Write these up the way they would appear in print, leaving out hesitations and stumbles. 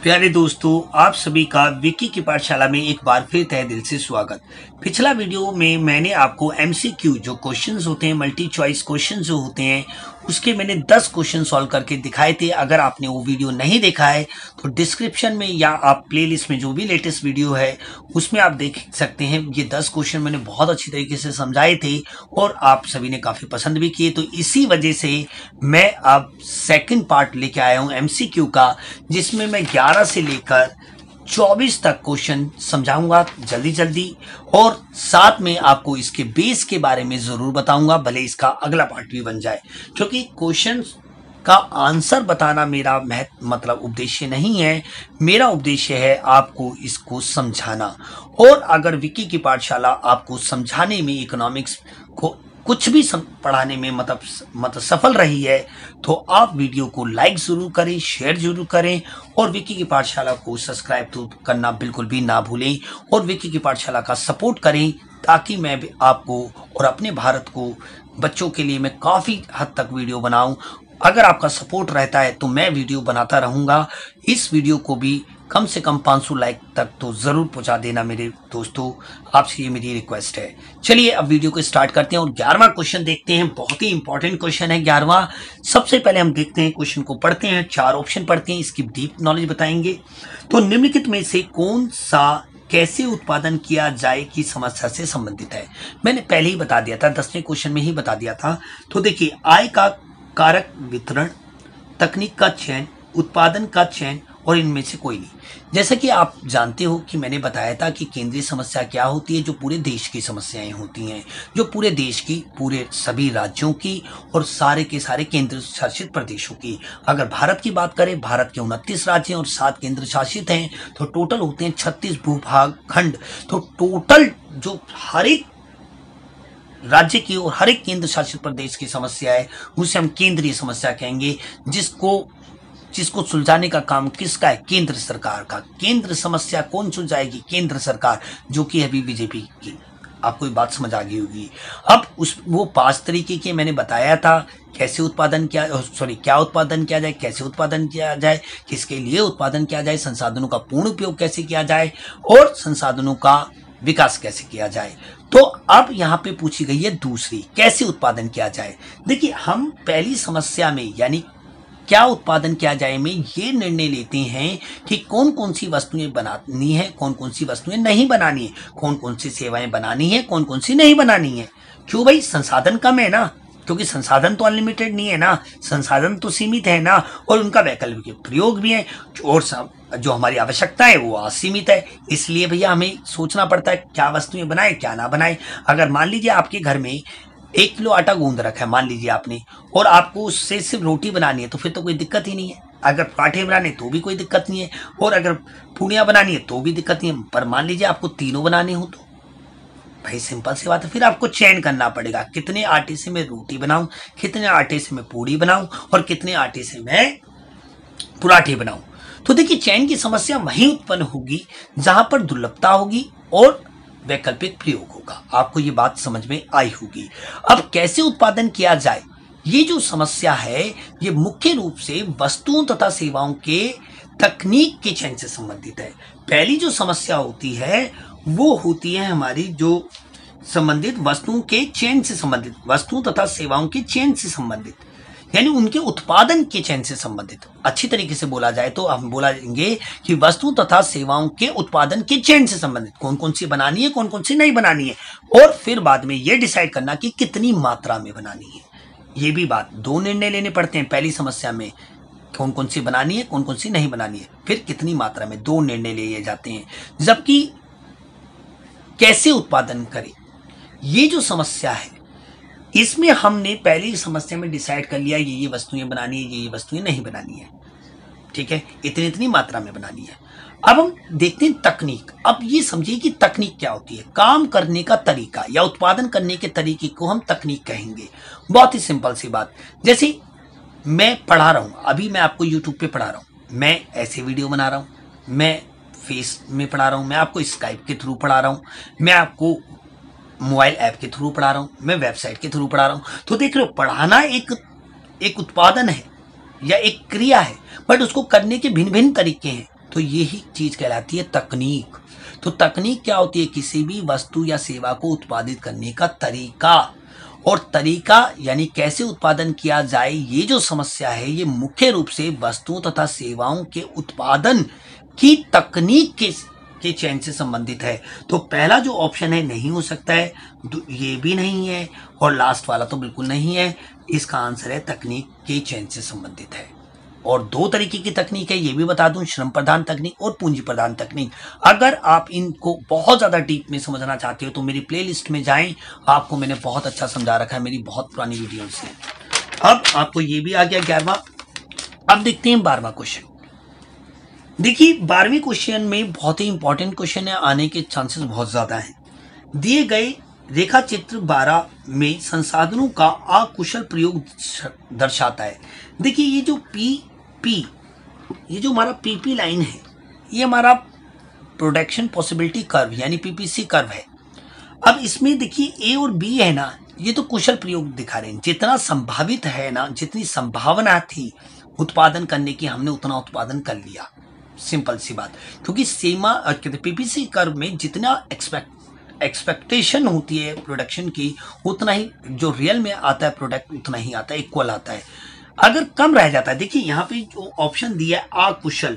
प्यारे दोस्तों, आप सभी का विकी की पाठशाला में एक बार फिर तहे दिल से स्वागत। पिछला वीडियो में मैंने आपको एमसीक्यू जो क्वेश्चंस होते हैं, मल्टी चॉइस क्वेश्चंस जो होते हैं, उसके मैंने 10 क्वेश्चन सॉल्व करके दिखाए थे। अगर आपने वो वीडियो नहीं देखा है तो डिस्क्रिप्शन में या आप प्लेलिस्ट में जो भी लेटेस्ट वीडियो है उसमें आप देख सकते हैं। ये 10 क्वेश्चन मैंने बहुत अच्छी तरीके से समझाए थे और आप सभी ने काफ़ी पसंद भी किए। तो इसी वजह से मैं अब सेकंड पार्ट लेके आया हूँ एमसीक्यू का, जिसमें मैं 11 से लेकर 24 तक क्वेश्चन समझाऊंगा जल्दी जल्दी, और साथ में आपको इसके बेस के बारे में जरूर बताऊंगा, भले इसका अगला पार्ट भी बन जाए। क्योंकि क्वेश्चन का आंसर बताना मेरा मतलब उद्देश्य नहीं है, मेरा उद्देश्य है आपको इसको समझाना। और अगर विकी की पाठशाला आपको समझाने में, इकोनॉमिक्स को कुछ भी पढ़ाने में मतलब सफल रही है, तो आप वीडियो को लाइक जरूर करें, शेयर जरूर करें, और विकी की पाठशाला को सब्सक्राइब तो करना बिल्कुल भी ना भूलें, और विकी की पाठशाला का सपोर्ट करें, ताकि मैं भी आपको और अपने भारत को बच्चों के लिए मैं काफ़ी हद तक वीडियो बनाऊं। अगर आपका सपोर्ट रहता है तो मैं वीडियो बनाता रहूँगा। इस वीडियो को भी कम से कम 500 लाइक तक तो ज़रूर पहुंचा देना मेरे दोस्तों, आपसे ये मेरी रिक्वेस्ट है। चलिए अब वीडियो को स्टार्ट करते हैं और 11वां क्वेश्चन देखते हैं। बहुत ही इंपॉर्टेंट क्वेश्चन है 11वां। सबसे पहले हम देखते हैं, क्वेश्चन को पढ़ते हैं, 4 ऑप्शन पढ़ते हैं, इसकी डीप नॉलेज बताएंगे। तो निम्नलिखित में से कौन सा कैसे उत्पादन किया जाए की समस्या से संबंधित है? मैंने पहले ही बता दिया था, 10वें क्वेश्चन में ही बता दिया था। तो देखिए, आय का कारक वितरण, तकनीक का चयन, उत्पादन का चयन, और इनमें से कोई नहीं। जैसा कि आप जानते हो कि मैंने बताया था कि केंद्रीय समस्या क्या होती है, जो पूरे देश की समस्याएं होती हैं, जो पूरे देश की, पूरे सभी राज्यों की और सारे के सारे केंद्र शासित प्रदेशों की। अगर भारत की बात करें, भारत के 29 राज्य और 7 केंद्र शासित हैं, तो टोटल होते हैं 36 भूभाग खंड। तो टोटल जो हर एक राज्य की और हर एक केंद्र शासित प्रदेश की समस्या है, उसे हम केंद्रीय समस्या कहेंगे, जिसको सुलझाने का काम किसका है? केंद्र सरकार का। केंद्र समस्या कौन सुलझाएगी? केंद्र सरकार, जो कि अभी बीजेपी की। आपको ये बात समझ आ गई होगी। अब वो 5 तरीके के मैंने बताया था, कैसे उत्पादन क्या उत्पादन किया जाए, कैसे उत्पादन किया जाए, किसके लिए उत्पादन किया जाए, संसाधनों का पूर्ण उपयोग कैसे किया जाए, और संसाधनों का विकास कैसे किया जाए। तो अब यहाँ पे पूछी गई है दूसरी, कैसे उत्पादन किया जाए। देखिए, हम पहली समस्या में यानी क्या उत्पादन किया जाए में ये निर्णय लेते हैं कि कौन कौन सी वस्तुएं बनानी है, कौन कौन सी वस्तुएं नहीं बनानी है, कौन कौन सी सेवाएं बनानी है, कौन कौन सी नहीं बनानी है। क्यों भाई? संसाधन कम है ना, क्योंकि संसाधन तो अनलिमिटेड नहीं है ना, संसाधन तो सीमित है ना, और उनका वैकल्पिक प्रयोग भी है, और जो हमारी आवश्यकता है वो असीमित है। इसलिए भैया हमें सोचना पड़ता है क्या वस्तुएं बनाए क्या ना बनाए। अगर मान लीजिए आपके घर में 1 किलो आटा गूंद रखा है, मान लीजिए आपने, और आपको उससे सिर्फ रोटी बनानी है, तो फिर तो कोई दिक्कत ही नहीं है। अगर पराठे बनाने तो भी कोई दिक्कत नहीं है, और अगर पूड़ियाँ बनानी है तो भी दिक्कत नहीं है। पर मान लीजिए आपको तीनों बनाने हो, तो भाई सिंपल सी बात है, फिर आपको चयन करना पड़ेगा, कितने आटे से मैं रोटी बनाऊं, कितने आटे से मैं पूड़ी बनाऊं, और कितने आटे से मैं पराठे बनाऊं। तो देखिए, चयन की समस्या वहीं उत्पन्न होगी जहां पर दुर्लभता होगी और वैकल्पिक प्रयोग होगा। आपको ये बात समझ में आई होगी। अब कैसे उत्पादन किया जाए, ये जो समस्या है, ये मुख्य रूप से वस्तुओं तथा सेवाओं के तकनीक के चयन से संबंधित है। पहली जो समस्या होती है वो होती है हमारी जो संबंधित वस्तुओं के चयन से संबंधित, वस्तुओं तथा सेवाओं के चयन से संबंधित, यानी उनके उत्पादन के चयन से संबंधित। अच्छी तरीके से बोला जाए तो हम बोलेंगे कि वस्तु तथा सेवाओं के उत्पादन के चयन से संबंधित, कौन कौन सी बनानी है, कौन कौन सी नहीं बनानी है, और फिर बाद में ये डिसाइड करना कि कितनी मात्रा में बनानी है। ये भी बात, 2 निर्णय लेने पड़ते हैं पहली समस्या में, कौन कौन सी बनानी है, कौन कौन सी नहीं बनानी है, फिर कितनी मात्रा में, 2 निर्णय लिए जाते हैं। जबकि कैसे उत्पादन करें, ये जो समस्या है, इसमें हमने पहली समस्या में डिसाइड कर लिया ये वस्तुएं बनानी है, ये वस्तुएं नहीं बनानी है, ठीक है, इतनी इतनी मात्रा में बनानी है। अब हम देखते हैं तकनीक। अब ये समझिए कि तकनीक क्या होती है। काम करने का तरीका या उत्पादन करने के तरीके को हम तकनीक कहेंगे। बहुत ही सिंपल सी बात, जैसे मैं पढ़ा रहा हूं, अभी मैं आपको यूट्यूब पे पढ़ा रहा हूं, मैं ऐसे वीडियो बना रहा हूं, मैं फेस में पढ़ा रहा हूं, मैं आपको स्काइप के थ्रू पढ़ा रहा हूं, मैं आपको मोबाइल ऐप के थ्रू पढ़ा रहा हूं, मैं वेबसाइट के थ्रू पढ़ा रहा हूं। तो देख रहे हो, पढ़ाना एक उत्पादन है या एक क्रिया है, बट उसको करने के भिन्न भिन्न तरीके हैं। तो यही चीज कहलाती है तकनीक। तो तकनीक क्या होती है? किसी भी वस्तु या सेवा को उत्पादित करने का तरीका, और तरीका यानी कैसे उत्पादन किया जाए, ये जो समस्या है ये मुख्य रूप से वस्तुओं तथा सेवाओं के उत्पादन की तकनीक के चयन से संबंधित है। तो पहला जो ऑप्शन है नहीं हो सकता है, ये भी नहीं है, और लास्ट वाला तो बिल्कुल नहीं है। इसका आंसर है तकनीक के चयन से संबंधित है। और दो तरीके की तकनीक है, ये भी बता दूं, श्रम प्रधान तकनीक और पूंजी प्रधान तकनीक। अगर आप इनको बहुत ज्यादा डीप में समझना चाहते हो तो मेरी प्लेलिस्ट में जाएं, आपको मैंने बहुत अच्छा समझा रखा है मेरी बहुत पुरानी वीडियो से। अब आपको ये भी आ गया 11वां। अब देखते हैं 12वां क्वेश्चन। देखिए 12वें क्वेश्चन में बहुत ही इंपॉर्टेंट क्वेश्चन है, आने के चांसेस बहुत ज्यादा हैं। दिए गए रेखा चित्र 12 में संसाधनों का अकुशल प्रयोग दर्शाता है। देखिए ये जो पी ये जो हमारा पीपी लाइन है, ये हमारा प्रोडक्शन पॉसिबिलिटी कर्व यानी पीपीसी कर्व है। अब इसमें देखिए ए और बी है ना, ये तो कुशल प्रयोग दिखा रहे हैं। जितना संभावित है ना, जितनी संभावना थी उत्पादन करने की, हमने उतना उत्पादन कर लिया। सिंपल सी बात, क्योंकि सीमा पीपीसी कर्व में जितना एक्सपेक्टेशन होती है प्रोडक्शन की, उतना ही जो रियल में आता है प्रोडक्ट उतना ही आता है, इक्वल आता है। अगर कम रह जाता है, देखिए यहाँ पे जो ऑप्शन दिया है अकुशल,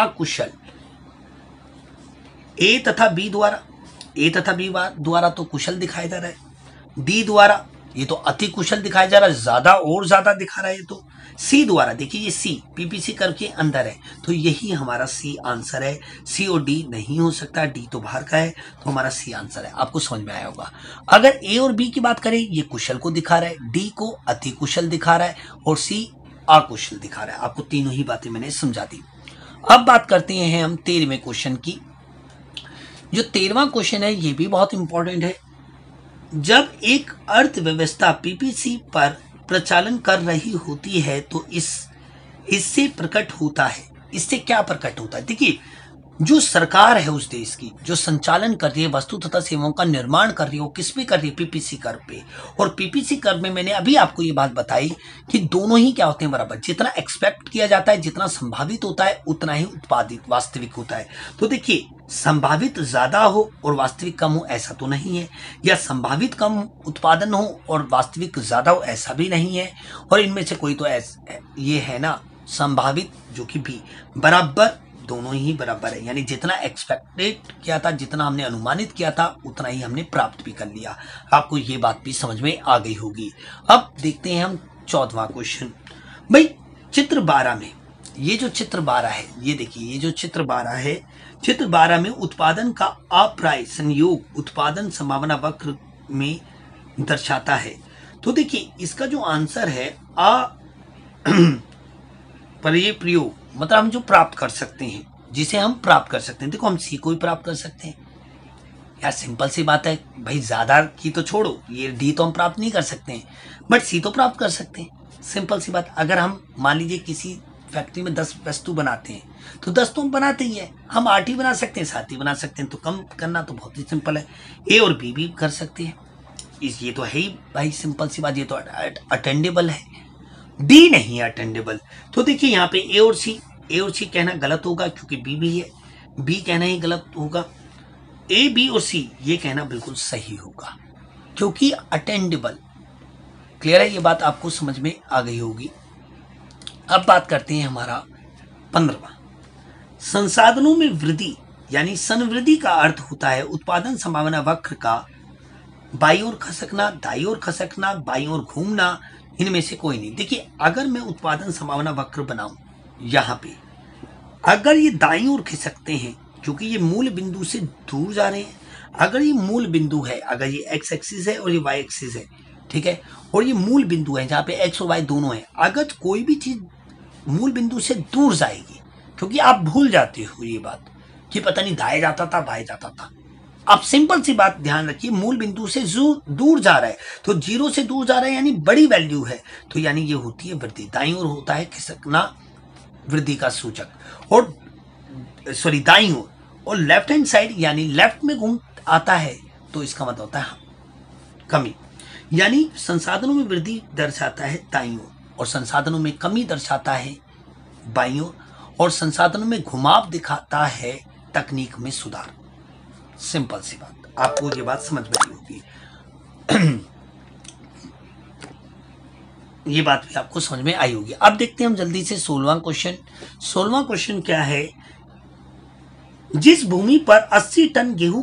ए तथा बी द्वारा तो कुशल दिखाया जा रहा है, डी द्वारा ये तो अति कुशल दिखाया जा रहा है, ज्यादा और ज्यादा दिखा रहा है। तो सी द्वारा, देखिए ये सी पीपीसी कर्व के अंदर है, तो यही हमारा सी आंसर है। सी और डी नहीं हो सकता, डी तो बाहर का है, तो हमारा सी आंसर है। आपको समझ में आया होगा। अगर ए और बी की बात करें, ये कुशल को दिखा रहा है, डी को अति कुशल दिखा रहा है, और सी अकुशल दिखा रहा है। आपको तीनों ही बातें मैंने समझा दी। अब बात करते हैं हम 13वें क्वेश्चन की। जो 13वां क्वेश्चन है ये भी बहुत इंपॉर्टेंट है। जब एक अर्थव्यवस्था पीपीसी पर प्रचालन कर रही होती है तो इससे प्रकट होता है, इससे क्या प्रकट होता है? देखिए जो सरकार है उस देश की, जो संचालन कर रही है, वस्तु तथा सेवाओं का निर्माण कर रही है, वो किस पे कर रही है? पीपीसी कर्व पे। और पीपीसी कर्व में मैंने अभी आपको ये बात बताई कि दोनों ही क्या होते हैं? बराबर। जितना एक्सपेक्ट किया जाता है, जितना संभावित होता है, उतना ही उत्पादित वास्तविक होता है। तो देखिए संभावित ज्यादा हो और वास्तविक कम हो, ऐसा तो नहीं है, या संभावित कम उत्पादन हो और वास्तविक ज्यादा हो, ऐसा भी नहीं है। और इनमें से कोई तो ये है ना, संभावित जो कि भी बराबर, दोनों ही बराबर है। यानी जितना एक्सपेक्टेड किया था, जितना हमने अनुमानित किया था, उतना ही हमने प्राप्त भी कर लिया। आपको ये बात भी समझ में आ गई होगी। अब देखते हैं हम 14वां क्वेश्चन। भाई चित्र 12 में, ये जो चित्र 12 है, ये देखिए ये जो चित्र 12 है, चित्र 12 में उत्पादन का अप्राय संयोग उत्पादन संभावना वक्र में दर्शाता है। तो देखिए इसका जो आंसर है प्रयोग, मतलब हम जो प्राप्त कर सकते हैं, जिसे हम प्राप्त कर सकते हैं। देखो हम सी को भी प्राप्त कर सकते हैं यार, सिंपल सी बात है भाई। ज्यादा की तो छोड़ो, ये डी तो हम प्राप्त नहीं कर सकते हैं, बट सी तो प्राप्त कर सकते हैं। सिंपल सी बात। अगर हम मान लीजिए किसी फैक्ट्री में 10 वस्तु बनाते हैं, तो 10 तो हम बनाते ही है। हम 8 ही बना सकते हैं, 7 ही बना सकते हैं, तो कम करना तो बहुत ही सिंपल है। ए और बी भी कर सकते हैं, ये तो है ही भाई, सिंपल सी बात। ये तो अटेंडेबल है, डी नहीं है अटेंडेबल। तो देखिए यहाँ पे ए और सी कहना गलत होगा, क्योंकि बी भी है, बी कहना ही गलत होगा। ए बी और सी ये कहना बिल्कुल सही होगा, क्योंकि अटेंडेबल। क्लियर है? ये बात आपको समझ में आ गई होगी। अब बात करते हैं हमारा 15वां। संसाधनों में वृद्धि यानी संवृद्धि का अर्थ होता है उत्पादन संभावना वक्र का by ore खसकना, Dai ore खसकना, by ओर घूमना, इनमें से कोई नहीं। देखिए अगर मैं उत्पादन संभावना वक्र बनाऊं, यहाँ पे अगर ये दाईं ओर खिसकते हैं, क्योंकि ये मूल बिंदु से दूर जा रहे हैं। अगर ये मूल बिंदु है, अगर ये एक्स एक्सिस है और ये वाई एक्सिस है, ठीक है, और ये मूल बिंदु है जहाँ पे एक्स और वाई दोनों है, अगर कोई भी चीज मूल बिंदु से दूर जाएगी, क्योंकि आप भूल जाते हो ये बात कि पता नहीं दाएं जाता था बाएं जाता था। आप सिंपल सी बात ध्यान रखिए, मूल बिंदु से दूर जा रहा है, तो 0 से दूर जा रहा है यानी बड़ी वैल्यू है, तो यानी ये होती है वृद्धि। दाईं ओर होता है खिसकना वृद्धि का सूचक, और सॉरी दाईं ओर, और लेफ्ट हैंड साइड यानी लेफ्ट में घूम आता है, तो इसका मतलब होता है कमी। यानी संसाधनों में वृद्धि दर्शाता है दाईं ओर, और संसाधनों में कमी दर्शाता है बाईं ओर। और संसाधनों में घुमाव दिखाता है तकनीक में सुधार। सिंपल सी बात, आपको ये बात समझ में आई होगी। ये बात भी आपको समझ में आई होगी। अब देखते हैं हम जल्दी से 16वां क्वेश्चन। 16वां क्वेश्चन क्या है, जिस भूमि पर 80 टन गेहूं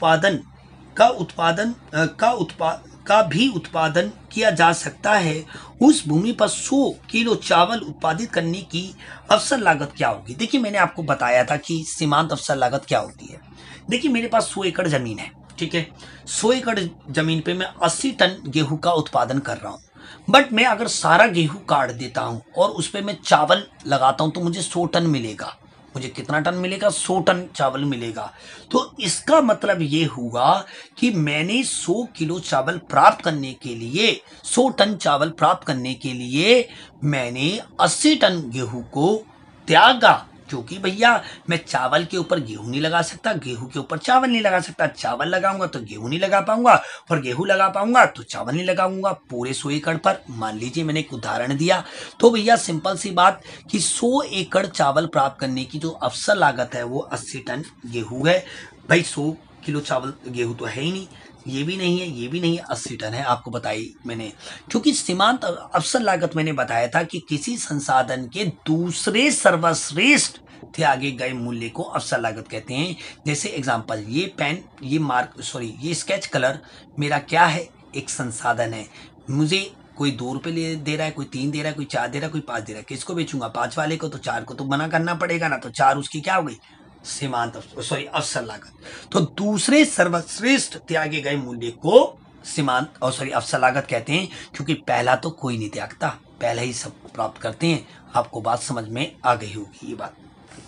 का भी उत्पादन किया जा सकता है, उस भूमि पर 100 किलो चावल उत्पादित करने की अवसर लागत क्या होगी। देखिए मैंने आपको बताया था कि सीमांत अवसर लागत क्या होती है। देखिए मेरे पास 100 एकड़ जमीन है, ठीक है। 100 एकड़ जमीन पे मैं 80 टन गेहूं का उत्पादन कर रहा हूं, बट मैं अगर सारा गेहूं काट देता हूं और उस पर मैं चावल लगाता हूं तो मुझे 100 टन मिलेगा। मुझे कितना टन मिलेगा? 100 टन चावल मिलेगा। तो इसका मतलब ये हुआ कि मैंने 100 किलो चावल प्राप्त करने के लिए, 100 टन चावल प्राप्त करने के लिए मैंने 80 टन गेहूं को त्यागा। क्योंकि भैया मैं चावल के ऊपर गेहूं नहीं लगा सकता, गेहूं के ऊपर चावल नहीं लगा सकता। चावल लगाऊंगा तो गेहूं नहीं लगा पाऊंगा, और गेहूं लगा पाऊंगा तो चावल नहीं लगाऊंगा पूरे 100 एकड़ पर। मान लीजिए मैंने एक उदाहरण दिया, तो भैया सिंपल सी बात कि 100 एकड़ चावल प्राप्त करने की जो अवसर लागत है वो 80 टन गेहूं है। भाई 100 किलो चावल गेहूं तो है ही नहीं, ये भी नहीं है, ये भी नहीं है, 80 टन है। आपको बताई मैंने, क्योंकि सीमांत अवसर लागत मैंने बताया था कि किसी संसाधन के दूसरे सर्वश्रेष्ठ त्यागे गए मूल्य को अवसर लागत कहते हैं। जैसे एग्जांपल, ये पेन, ये स्केच कलर मेरा क्या है? एक संसाधन है। मुझे कोई 2 रुपये दे रहा है, कोई 3 दे रहा है, कोई 4 दे रहा है, कोई 5 दे रहा है। किसको बेचूंगा? 5 वाले को। तो 4 को तो मना करना पड़ेगा ना, तो 4 उसकी क्या हो गई? सीमांत अवसर लागत। तो दूसरे सर्वश्रेष्ठ त्यागे गए मूल्य को अवसर लागत कहते हैं, क्योंकि पहला तो कोई नहीं त्यागता, पहले ही सब प्राप्त करते हैं। आपको बात समझ में आ गई होगी ये बात।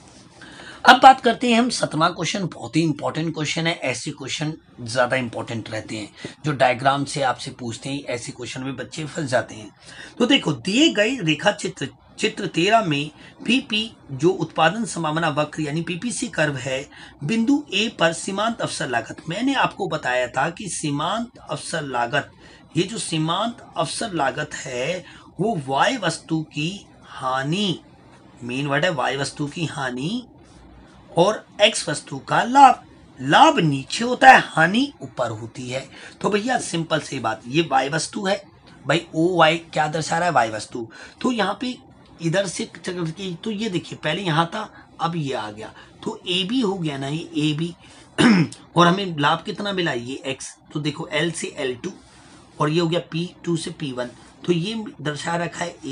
अब बात करते हैं हम 7वां क्वेश्चन। बहुत ही इंपॉर्टेंट क्वेश्चन है। ऐसे क्वेश्चन ज्यादा इंपॉर्टेंट रहते हैं, जो डायग्राम से आपसे पूछते हैं, ऐसे क्वेश्चन में बच्चे फंस जाते हैं। तो देखो, दिए गए रेखा चित्र 13 में पीपी जो उत्पादन संभावना वक्र यानी पीपीसी कर्व है, बिंदु ए पर सीमांत अवसर लागत। मैंने आपको बताया था कि सीमांत अवसर लागत, ये जो सीमांत अवसर लागत है वो वाई वस्तु की हानि, मेन वर्ड है वाई वस्तु की हानि, और एक्स वस्तु का लाभ। लाभ नीचे होता है, हानि ऊपर होती है। तो भैया सिंपल सी बात, ये वाई वस्तु है। भाई ओ वाई क्या दर्शा रहा है? वाई वस्तु। तो यहाँ पे इधर से तो ये देखिए, पहले यहाँ था, अब ये आ गया, तो ए बी हो गया ना, ये ए बी। और हमें लाभ कितना मिला? ये एक्स। तो देखो एल से L2, और ये हो गया P2 से P1। तो ये दर्शा रखा है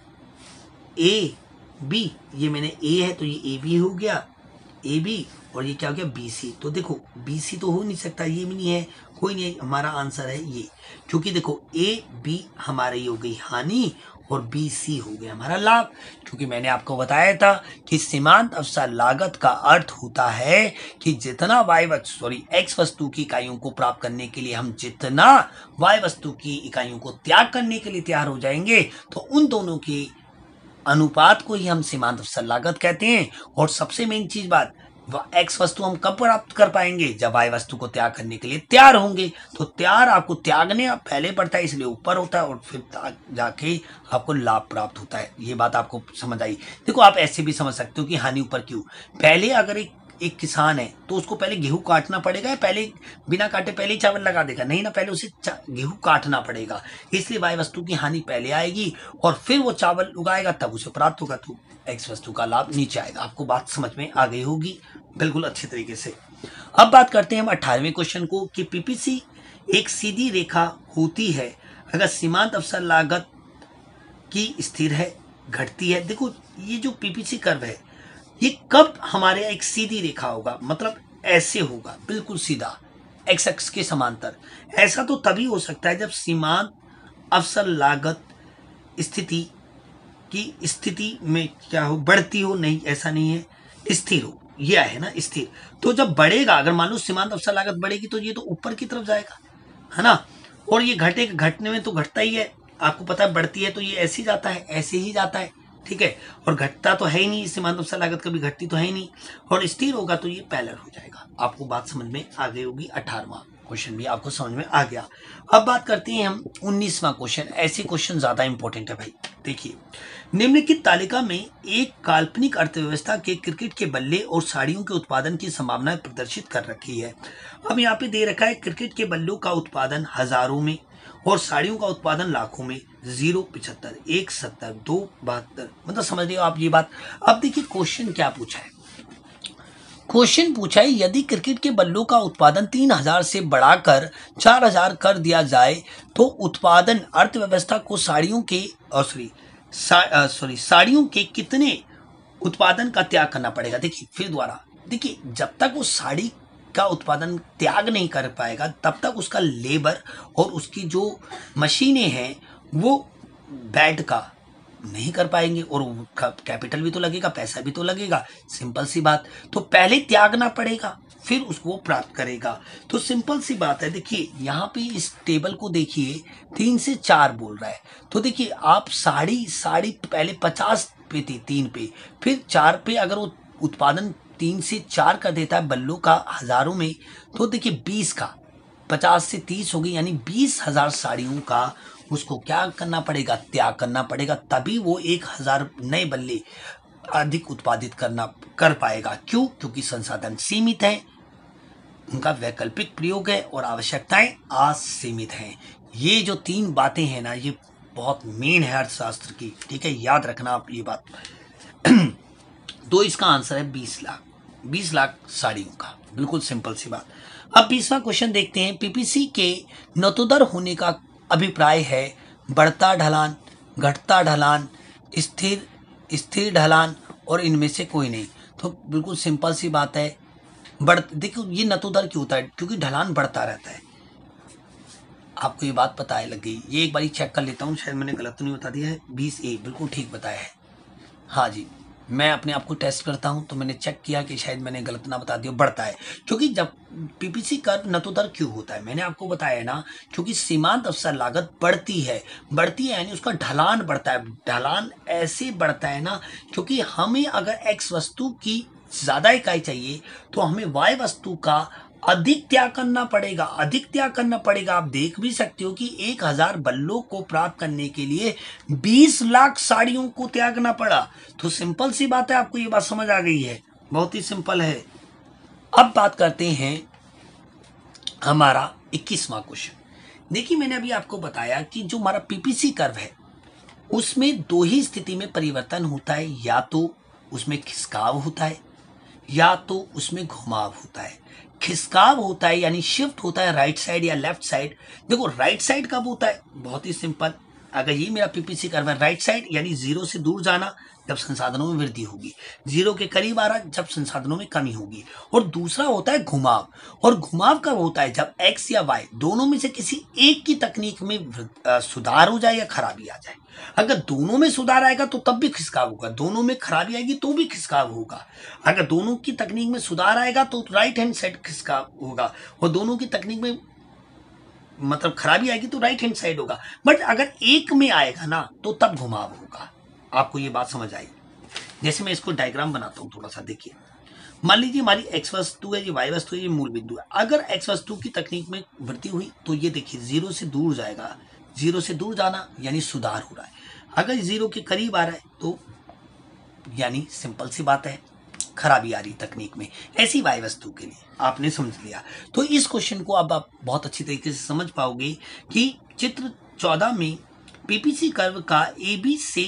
ए बी। ये मैंने ए है तो ये ए बी हो गया, ए बी, और ये क्या हो गया? BC। तो देखो BC तो हो नहीं सकता, ये भी नहीं है, कोई नहीं है, हमारा आंसर है ये। क्योंकि देखो ए बी हमारा ये हो गई हानि, और BC हो गया हमारा लाभ। क्योंकि मैंने आपको बताया था कि सीमांत अवसर लागत का अर्थ होता है कि जितना एक्स वस्तु की इकाइयों को प्राप्त करने के लिए हम जितना वाई वस्तु की इकाइयों को त्याग करने के लिए तैयार हो जाएंगे, तो उन दोनों की अनुपात को ही हम सीमांत अवसर लागत कहते हैं। और सबसे मेन चीज बात, एक्स वस्तु हम कब प्राप्त कर पाएंगे? जब वाई वस्तु को त्याग करने के लिए तैयार होंगे। तो तैयार आपको त्यागने पहले पड़ता है, इसलिए ऊपर होता है, और फिर जाके आपको लाभ प्राप्त होता है। ये बात आपको समझ आई। देखो आप ऐसे भी समझ सकते हो कि हानि ऊपर क्यों। पहले अगर एक किसान है तो उसको पहले गेहूं काटना पड़ेगा, पहले बिना काटे पहले ही चावल लगा देगा? नहीं ना, पहले उसे गेहूं काटना पड़ेगा। इसलिए वाई वस्तु की हानि पहले आएगी, और फिर वो चावल उगाएगा, तब उसे प्राप्त होगा, तो एक्स वस्तु का लाभ नीचे आएगा। आपको बात समझ में आ गई होगी बिल्कुल अच्छे तरीके से। अब बात करते हैं हम 18वें क्वेश्चन को, कि पीपीसी एक सीधी रेखा होती है अगर सीमांत अवसर लागत की स्थिर है, घटती है। देखो ये जो पीपीसी कर्व है, ये कब हमारे एक सीधी रेखा होगा? मतलब ऐसे होगा, बिल्कुल सीधा, एक्स एक्स के समांतर। ऐसा तो तभी हो सकता है जब सीमांत अवसर लागत स्थिति में क्या हो? बढ़ती हो। नहीं, ऐसा नहीं है, स्थिर हो। यह है ना स्थिर। तो जब बढ़ेगा, अगर मान लो सीमांत अवसर लागत बढ़ेगी तो ये तो ऊपर की तरफ जाएगा, है ना। और ये घटने में तो घटता ही है, आपको पता है। बढ़ती है तो ये ऐसे ही जाता है, ऐसे ही जाता है, ठीक है। और घटता तो है ही नहीं, सीमांत अवसर लागत कभी घटती तो है ही नहीं। और स्थिर होगा तो ये पैरेलल हो जाएगा। आपको बात समझ में आ गई होगी। 18वां क्वेश्चन भी आपको समझ में आ गया। अब बात करते हैं हम 19वां क्वेश्चन। ऐसे क्वेश्चन ज्यादा इंपॉर्टेंट है भाई। देखिए, निम्नलिखित तालिका में एक काल्पनिक अर्थव्यवस्था के क्रिकेट के बल्ले और साड़ियों के उत्पादन की संभावनाएं प्रदर्शित कर रखी है। अब यहाँ पे दे रखा है क्रिकेट के बल्लों का उत्पादन हजारों में और साड़ियों का उत्पादन लाखों में। 0.75, 1.70, 2.72, मतलब समझ रहे हो आप ये बात। अब देखिए क्वेश्चन क्या पूछा है। क्वेश्चन पूछा है यदि क्रिकेट के बल्लों का उत्पादन 3000 से बढ़ाकर 4000 कर दिया जाए तो उत्पादन अर्थव्यवस्था को साड़ियों के साड़ियों के कितने उत्पादन का त्याग करना पड़ेगा। देखिए फिर दोबारा देखिए, जब तक वो साड़ी का उत्पादन त्याग नहीं कर पाएगा तब तक उसका लेबर और उसकी जो मशीनें हैं वो बैठ का नहीं कर पाएंगे और कैपिटल भी तो लगेगा, पैसा भी तो लगेगा। सिंपल सी बात। तो पहले त्यागना पड़ेगा फिर उसको प्राप्त करेगा। तो सिंपल सी बात है। देखिए यहाँ पे इस टेबल को देखिए, 3 से 4 बोल रहा है। तो देखिए आप साड़ी पहले 50 पे थी, 3 पे, फिर 4 पे अगर वो उत्पादन 3 से 4 कर देता है बल्लों का हजारों में, तो देखिए 20 का 50 से 30 हो गई, यानी 20,000 साड़ियों का उसको क्या करना पड़ेगा, त्याग करना पड़ेगा। तभी वो 1000 नए बल्ले अधिक उत्पादित कर पाएगा। क्यों? क्योंकि संसाधन सीमित है, उनका वैकल्पिक प्रयोग है और आवश्यकताएं असीमित हैं। ये जो 3 बातें हैं ना, ये बहुत मेन है अर्थशास्त्र की। ठीक है, याद रखना आप ये बात। तो इसका आंसर है 20 लाख। 20 लाख साड़ियों का, बिल्कुल सिंपल सी बात। अब 20वां क्वेश्चन देखते हैं। पीपीसी के नतोदर होने का अभिप्राय है बढ़ता ढलान, घटता ढलान, स्थिर ढलान और इनमें से कोई नहीं। तो बिल्कुल सिंपल सी बात है। देखो ये नतोदर क्यों होता है? क्योंकि ढलान बढ़ता रहता है। आपको ये बात पता है, लग गई। ये एक बार चेक कर लेता हूँ, शायद मैंने गलत तो नहीं बता दिया है। 20A बिल्कुल ठीक बताया है। हाँ जी, मैं अपने आप को टेस्ट करता हूं तो मैंने चेक किया कि शायद मैंने गलत ना बता दिया। बढ़ता है क्योंकि जब पीपीसी कर्व नतोदर क्यों होता है, मैंने आपको बताया ना, क्योंकि सीमांत अवसर लागत बढ़ती है यानी उसका ढलान बढ़ता है। ढलान ऐसे बढ़ता है ना, क्योंकि हमें अगर एक्स वस्तु की ज्यादा इकाई चाहिए तो हमें वाई वस्तु का अधिक त्याग करना पड़ेगा। आप देख भी सकते हो कि 1000 बल्लों को प्राप्त करने के लिए 20 लाख साड़ियों को त्यागना पड़ा। तो सिंपल सी बात है, आपको ये बात समझ आ गई है, बहुत ही सिंपल है। अब बात करते हैं हमारा 21वां क्वेश्चन। देखिए मैंने अभी आपको बताया कि जो हमारा पीपीसी कर्व है उसमें 2 ही स्थिति में परिवर्तन होता है, या तो उसमें खिसकाव होता है या तो उसमें घुमाव होता है। खिसकाव होता है यानी शिफ्ट होता है राइट साइड या लेफ्ट साइड। देखो राइट साइड कब होता है? बहुत ही सिंपल। अगर ये मेरा पीपीसी कर्व है, राइट साइड यानी 0 से दूर जाना जब संसाधनों में वृद्धि होगी, 0 के करीब आ रहा जब संसाधनों में कमी होगी। और दूसरा होता है घुमाव। और घुमाव कब होता है? जब एक्स या वाई दोनों में से किसी एक की तकनीक में सुधार हो जाए या खराबी आ जाए। अगर दोनों में सुधार आएगा तो तब भी खिसकाव होगा, दोनों में खराबी आएगी तो भी खिसकाव होगा। अगर दोनों की तकनीक में सुधार आएगा तो राइट हैंड साइड खिसकाव होगा, और दोनों की तकनीक में मतलब खराबी आएगी तो राइट हैंड साइड होगा। बट अगर एक में आएगा ना तो तब घुमाव होगा। आपको ये बात समझ आई? जैसे मैं इसको डायग्राम बनाता हूं थोड़ा सा, देखिए। मान लीजिए हमारी एक्स वस्तु है, ये वाई वस्तु है, ये मूल बिंदु है। अगर एक्स वस्तु की तकनीक में वृद्धि हुई तो ये देखिए 0 से दूर जाएगा। 0 से दूर जाना यानी सुधार हो रहा है। अगर 0 के करीब आ रहा है तो यानी सिंपल सी बात है खराबी आ रही तकनीक में। ऐसी वाई वस्तु के लिए आपने समझ लिया। तो इस क्वेश्चन को अब आप बहुत अच्छी तरीके से समझ पाओगे कि चित्र 14 में पीपीसी कर्व का AB से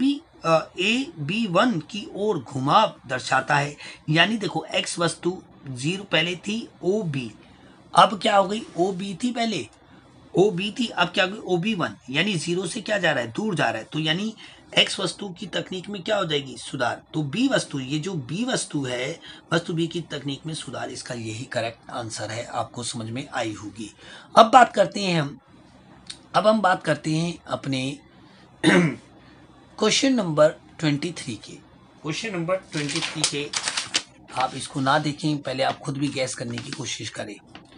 AB1 की ओर घुमाव दर्शाता है। यानी देखो एक्स वस्तु 0 पहले थी, OB अब क्या हो गई? OB थी पहले, OB थी, अब क्या हो गई? OB1, यानी 0 से क्या जा रहा है? दूर जा रहा है। तो यानी एक्स वस्तु की तकनीक में क्या हो जाएगी? सुधार। तो बी वस्तु, ये जो बी वस्तु है, वस्तु बी की तकनीक में सुधार, इसका यही करेक्ट आंसर है। आपको समझ में आई होगी। अब बात करते हैं हम बात करते हैं अपने क्वेश्चन नंबर 23 के। क्वेश्चन नंबर 23 के आप इसको ना देखें, पहले आप खुद भी गैस करने की कोशिश करें।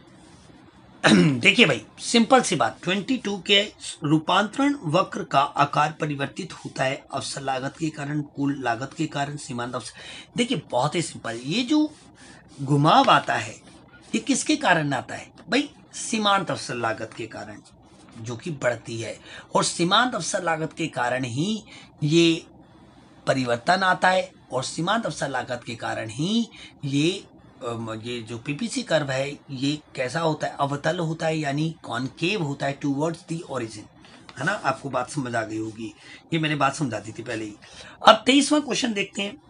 देखिए भाई सिंपल सी बात, 22 के रूपांतरण वक्र का आकार परिवर्तित होता है अवसर लागत के कारण, कुल लागत के कारण, सीमांत अवसर। देखिए बहुत ही सिंपल, ये जो घुमाव आता है ये किसके कारण आता है भाई? सीमांत अवसर लागत के कारण, जो कि बढ़ती है। और सीमांत अवसर लागत के कारण ही ये परिवर्तन आता है, और सीमांत अवसर लागत के कारण ही ये जो पीपीसी कर्व है ये कैसा होता है, अवतल होता है, यानी कॉनकेव होता है टूवर्ड्स दी ओरिजिन, है ना। आपको बात समझ आ गई होगी, ये मैंने बात समझा दी थी पहले ही। अब 23वां क्वेश्चन देखते हैं।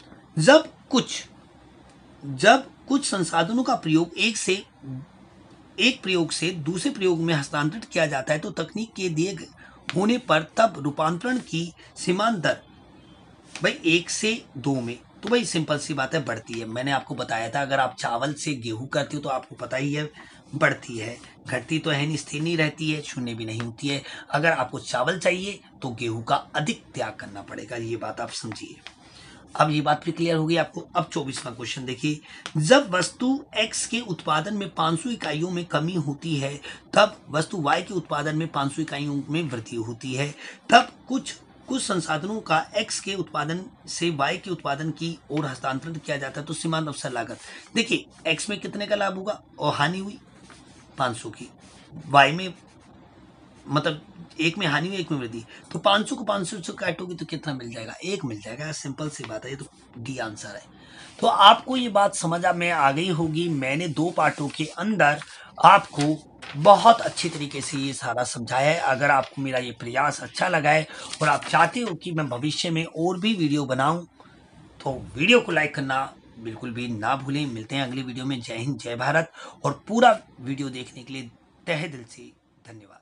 जब कुछ संसाधनों का प्रयोग एक प्रयोग से दूसरे प्रयोग में हस्तांतरित किया जाता है तो तकनीक के दिए होने पर तब रूपांतरण की सीमांत दर भाई 1 से 2 में, तो भाई सिंपल सी बात है, बढ़ती है। मैंने आपको बताया था, अगर आप चावल से गेहूं करते हो तो आपको पता ही है बढ़ती है, घटती तो है नहीं, स्थिर नहीं रहती है, शून्य भी नहीं होती है। अगर आपको चावल चाहिए तो गेहूं का अधिक त्याग करना पड़ेगा, ये बात आप समझिए। अब ये बात भी क्लियर होगी आपको। अब 24वां क्वेश्चन देखिए। जब वस्तु X के उत्पादन में 500 इकाइयों में कमी होती है तब वस्तु Y के उत्पादन में 500 इकाइयों में वृद्धि होती है। तब कुछ संसाधनों का X के उत्पादन से Y के उत्पादन की ओर हस्तांतरित किया जाता है तो सीमांत अवसर लागत, देखिए X में कितने का लाभ होगा और हानि हुई 500 की, Y में मतलब एक में हानि हुई एक में वृद्धि, तो 500 को 500 से काटोगे तो कितना मिल जाएगा, 1 मिल जाएगा। सिंपल सी बात है, ये तो डी आंसर है। तो आपको ये बात समझ में आ गई होगी। मैंने 2 पार्टों के अंदर आपको बहुत अच्छी तरीके से ये सारा समझाया है। अगर आपको मेरा ये प्रयास अच्छा लगा है और आप चाहते हो कि मैं भविष्य में और भी वीडियो बनाऊं तो वीडियो को लाइक करना बिल्कुल भी ना भूलें। मिलते हैं अगली वीडियो में। जय हिंद, जय भारत। और पूरा वीडियो देखने के लिए तहे दिल से धन्यवाद।